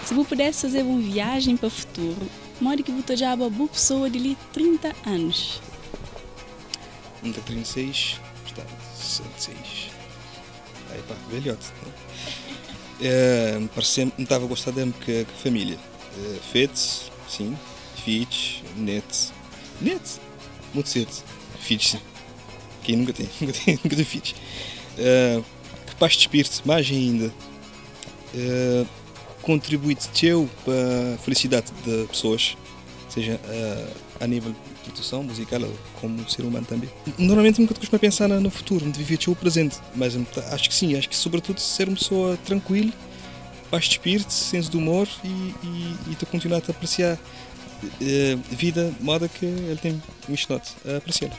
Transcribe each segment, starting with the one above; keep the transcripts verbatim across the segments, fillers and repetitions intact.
Se você pudesse fazer uma viagem para o futuro, modo que você já é uma boa pessoa de ali trinta anos. trinta, trinta e seis, está, sessenta e seis. Aí pá, velhote. É, me parecia, me estava a gostar de que a família. É, Fetes, sim, filhos, netos. Netos? Muito cedo. Filhos, sim. Quem nunca tem, nunca tem, nunca tem filhos. É, que paz de espírito, mais ainda. É, contribui-te teu para a felicidade de pessoas, seja a, a nível de produção musical ou como ser humano também. Normalmente nunca costumo pensar no futuro, de viver o presente, mas acho que sim, acho que sobretudo ser uma pessoa tranquila, paz de espírito, senso de humor e, e, e tu continuar a apreciar a vida de modo que ele tem me note a apreciar.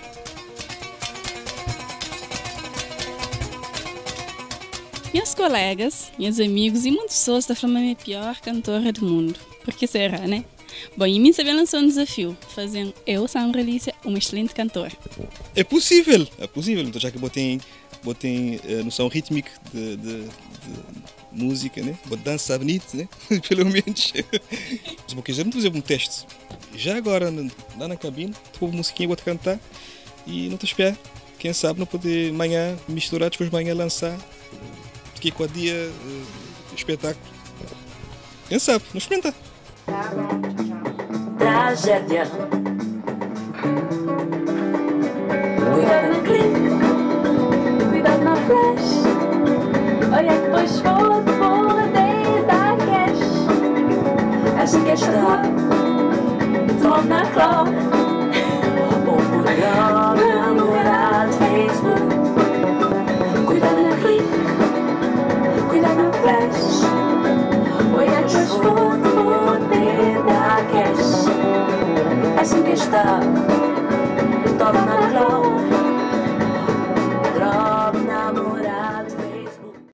Meus colegas, meus amigos e muitas pessoas estão falando que é a pior cantora do mundo. Por que será, né? Bom, e mim também lançou um desafio, fazendo eu, Sandra Alicia, uma excelente cantora. É possível, é possível. Então, já que botei, botei uh, noção rítmica de, de, de música, né? Vou dançar bonito, né? Pelo menos. Se eu quiser, vamos fazer um teste. Já agora, lá na cabine, tu ouve musiquinha, vou te cantar e não te espero. Quem sabe não poder amanhã misturar, depois amanhã lançar. Porque com a dia uh, espetáculo. Quem sabe? Não experimenta. Tragédia. Cuidado na clique, cuidado na flash. Olha que depois vou de porra desde a cash. Assim que está, tom na clock. O melhor namorado Facebook. Cuidado na clique, cuidado na flash. Olha que depois vou de porra desde a cash. Assim que está.